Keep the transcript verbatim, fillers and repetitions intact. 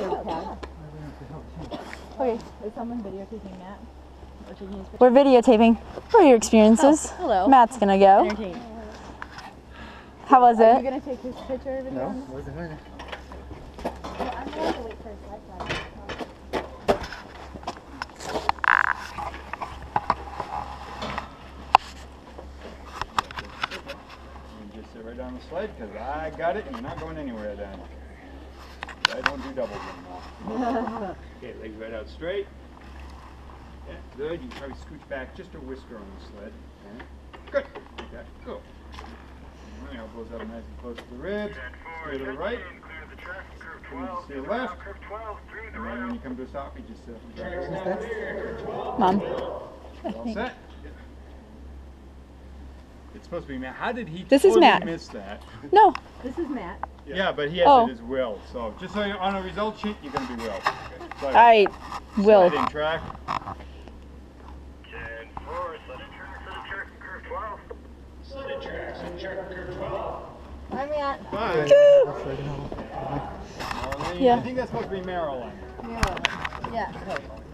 Okay. Is someone videotaping Matt? Or taking his picture? We're videotaping. What are your experiences? Oh, hello. Matt's gonna go. Entertaining. How was Are it? you gonna take his picture of it? No, wasn't going to. I'm gonna have to wait for his lifetime. You just sit right down the sled because I got it and you're not going anywhere then. I don't do doubles anymore. Okay, legs right out straight. Yeah, good. You can probably scooch back just a whisker on the sled. Okay. Good. Like that. Go. Right, elbows up nice and close to the ribs. Straight to the right. To the left. And then when you come to a stop, you just sit up and drive. Mom. All set? It's supposed to be Matt. How did he This is totally Matt. miss that? No. This is Matt. Yeah, but he has Oh. it as Will. So just so you're on a result sheet, you're going to be Will. So, All right. Will. sliding track. ten four, sliding track, sliding track, curve twelve. Sliding track, sliding track, curve twelve. Hi, Matt. Bye. Yeah. I think that's supposed to be Marilyn. Yeah.